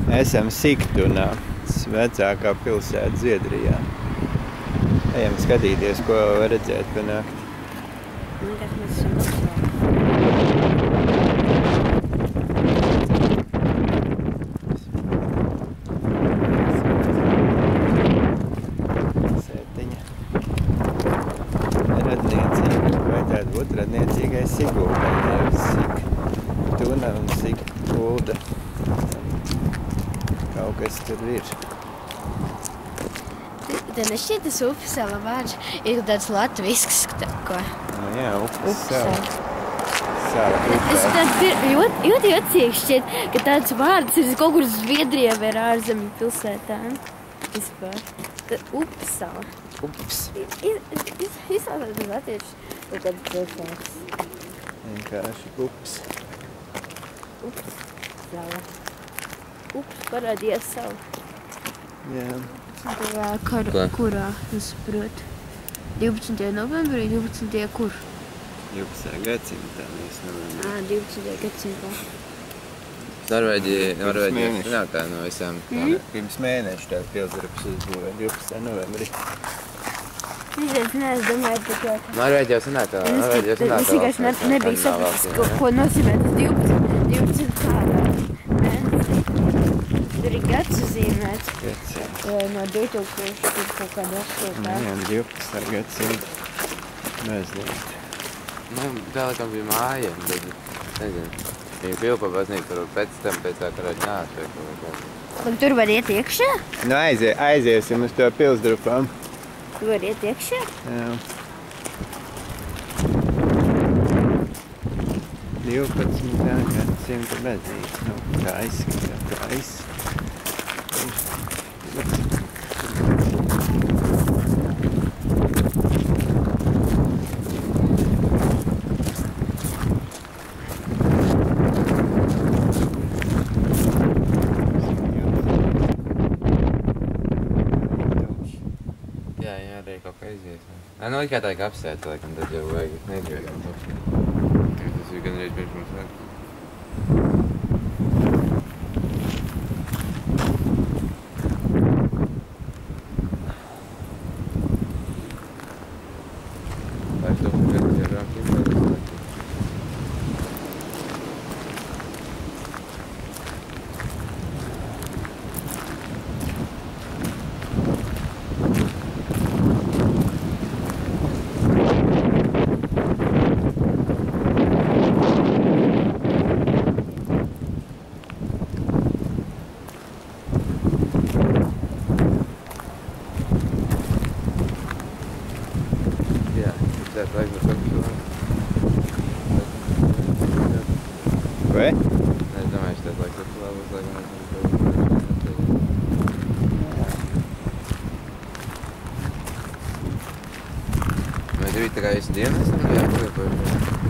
Esam Sigtunā, vecākā pilsēta Zviedrijā. Ejam skatīties, ko var redzēt pa nakti. Sētiņa. Radniecīga. Vajadzētu būt radniecīgai Sigūdai, nevis Sigtuna un Sigulda. Kaut kas tur ir. Tad nešķiet tas upesela vārds ir tāds latvisks, ko? Nu jā, upesela. Es ļoti jocīgi šķiet, ka tāds vārds ir kaut kur Zviedrijā vai ārzemju pilsētā. Vispār. Tad upesela. Ups. Izsākās uz latviešu kaut kādu pilsētas. Vienkārši ups. Upesela. Ups parādījās savu. Jā. Kurā, es saprotu? 12. novembrī, 12. kur? 12. gadsimtā mēs novembrī. 12. gadsimtā. Norvēģija senākā no visām. Pirms mēneša tā pilsdrups uzbūvē 12. novembrī. Es domāju, ka... Norvēģija senākā. Es vienkārši nebija sapratis, ko nozīmē tas 12 kādā. Tur ir gads uzzīmēts. No 2000 kaut kāda 8. Jā, 12. gadsimta. Mazliet. Tā laikam bija māja, bet nezinu. Viņa bija pa baznīcu, varbūt pēc tam pēc tā karāģi nāc. Un tur var iet iekšā? Nu aiziesim uz to pilsdrupām. Tu var iet iekšā? Jā. 12. gadsimta baznīca. Nu, tā izskatās. Jā, arī kaut kā iziet. Nu, kā tā ir apsēta, laikam, tad jau vajag negribēt. Tas ir gan reiz pirms mums vajag. Ko? Es domāju, ka tas laiks labs, Mēs arī tā kā visu dienu esam jāpaliek.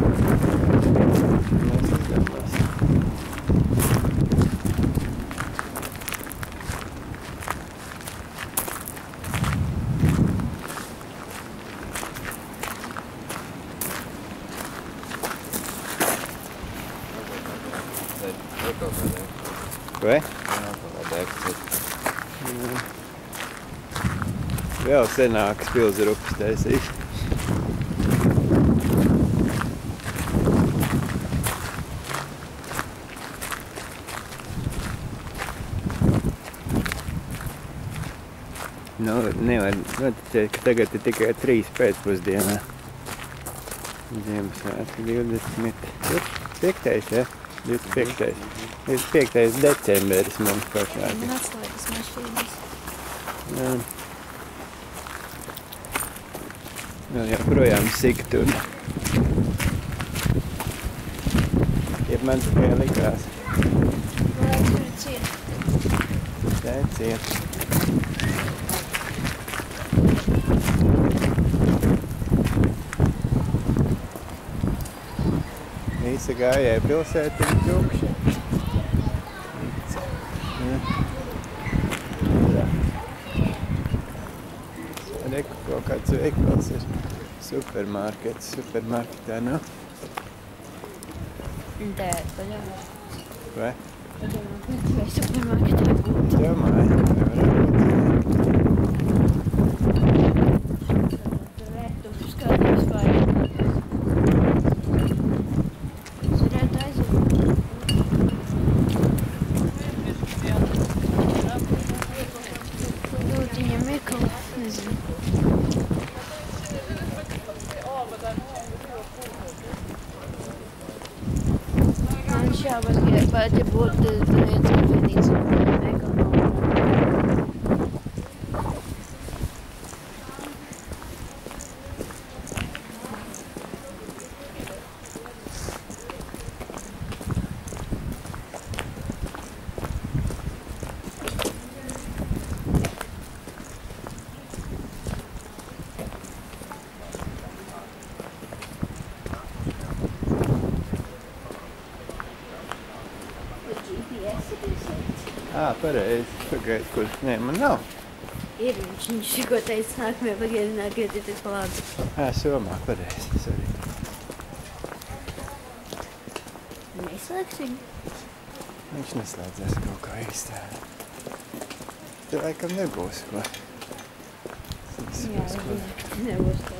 Ko? Vēl senākas pilsdrupas taisīt. Nu, nevar noticēt, ka tagad ir tikai 3 pēcpusdienā. Ziemassvētki 25. Ja? 25. 25. decembris mums pašā. Man atslēgas mašīnas. Jā. Vēl joprojām Sigtuna. Jeb man tikai likās. Vai tur ir ciet? Tā ir ciet. Visa gājēja pilsēta ir tukša. Reku kaut kāds veikals ir supermarkets. Supermarketā nav. Tā ir paļāvā. Vai? Vai supermarketā būt? Domāju, Vērtums skatījums pārējās. Es varētu aiziet. Lūdzu, viņam ir kaut, nezinu. Man šābās, ja pat ja būtu viens kafejnīca veikala. pareizi. Pagaid, kur? Nē, man nav. Ir viņš tikko teica, nākamajā pagaidā atgriezieties pa labi. Somā, pareizi. Sorry. Neslēgs viņu? Viņš neslēdzās kaut kā īstā. Te laikam nebūs ko. Jā, nebūs ko.